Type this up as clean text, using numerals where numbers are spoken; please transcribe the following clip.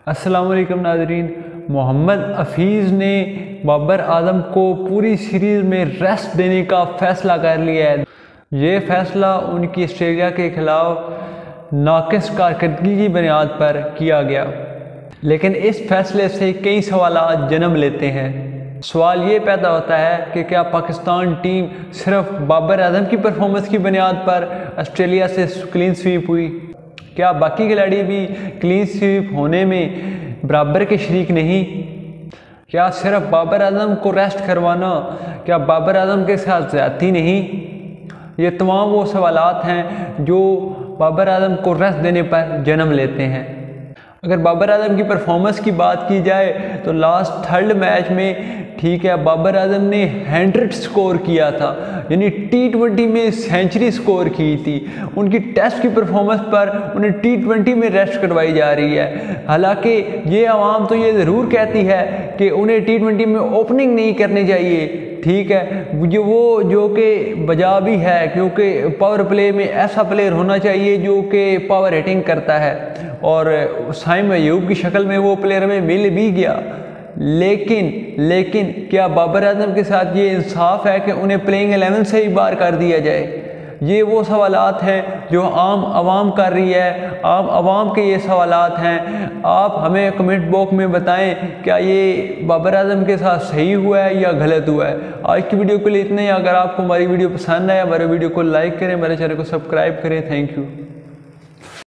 अस्सलाम वालेकुम नाज़रीन। मोहम्मद हफीज़ ने बाबर आजम को पूरी सीरीज़ में रेस्ट देने का फ़ैसला कर लिया है। ये फ़ैसला उनकी ऑस्ट्रेलिया के ख़िलाफ़ नाक़िस कारकर्दगी की बुनियाद पर किया गया, लेकिन इस फ़ैसले से कई सवाल जन्म लेते हैं। सवाल ये पैदा होता है कि क्या पाकिस्तान टीम सिर्फ बाबर आजम की परफॉर्मेंस की बुनियाद पर ऑस्ट्रेलिया से क्लीन स्वीप हुई? क्या बाकी खिलाड़ी भी क्लीन स्वीप होने में बराबर के शरीक नहीं? क्या सिर्फ बाबर आजम को रेस्ट करवाना क्या बाबर आजम के साथ ज़्यादती नहीं? ये तमाम वो सवालात हैं जो बाबर आजम को रेस्ट देने पर जन्म लेते हैं। अगर बाबर आजम की परफॉर्मेंस की बात की जाए तो लास्ट थर्ड मैच में ठीक है, बाबर आजम ने 100 स्कोर किया था, यानी T20 में सेंचुरी स्कोर की थी। उनकी टेस्ट की परफॉर्मेंस पर उन्हें T20 में रेस्ट करवाई जा रही है। हालांकि ये आवाम तो ये ज़रूर कहती है कि उन्हें T20 में ओपनिंग नहीं करनी चाहिए, ठीक है, जो कि बजा भी है, क्योंकि पावर प्ले में ऐसा प्लेयर होना चाहिए जो कि पावर हिटिंग करता है, और साइम अयूब की शक्ल में वो प्लेयर हमें मिल भी गया। लेकिन क्या बाबर आजम के साथ ये इंसाफ है कि उन्हें प्लेइंग 11 से ही बाहर कर दिया जाए? ये वो सवालात हैं जो आम आवाम कर रही है। आम आवाम के ये सवालात हैं। आप हमें कमेंट बॉक्स में बताएं, क्या ये बाबर आजम के साथ सही हुआ है या गलत हुआ है। आज की वीडियो के लिए इतना ही। अगर आपको हमारी वीडियो पसंद आए, हमारे वीडियो को लाइक करें, हमारे चैनल को सब्सक्राइब करें। Thank you.